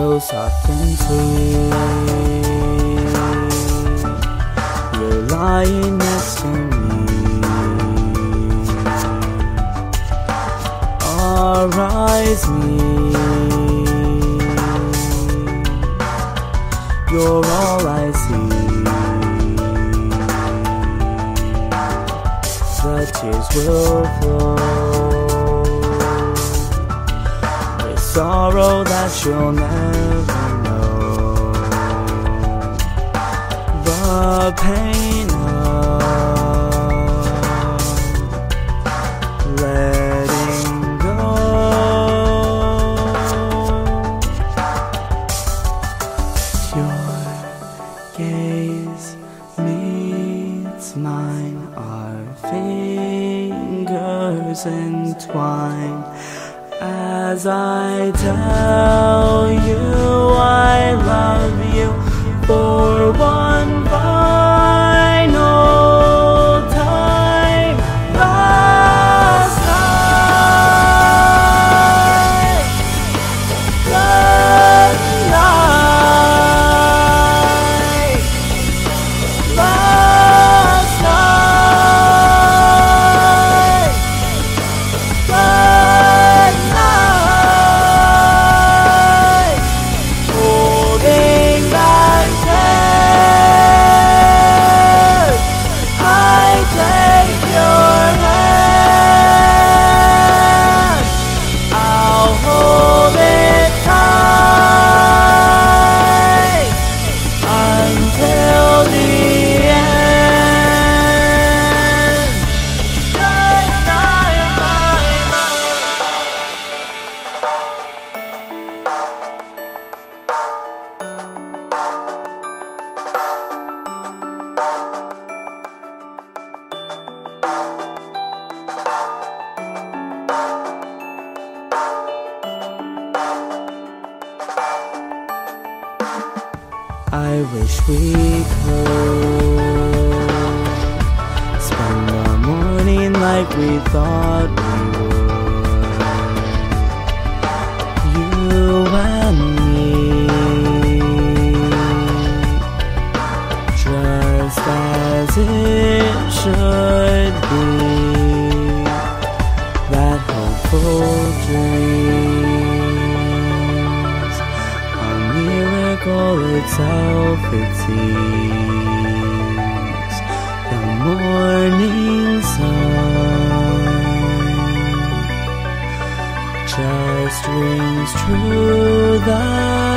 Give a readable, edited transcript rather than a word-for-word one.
so soft and sweet. You're lying next to me. Arise me. You're all I see. The tears will flow with sorrow that you'll never know. The pain of letting go. Your gaze meets mine, our fingers entwine, as I tell you I love you for one final time. Last night, good night. Last night, good night. Holding back tears, I take your hand. I'll hold it tight until the end. Good night. I wish we could spend the morning like we thought we would. You and me, just as it should be. That hopeful dreams, a miracle itself it seems. The morning sun just rings true. The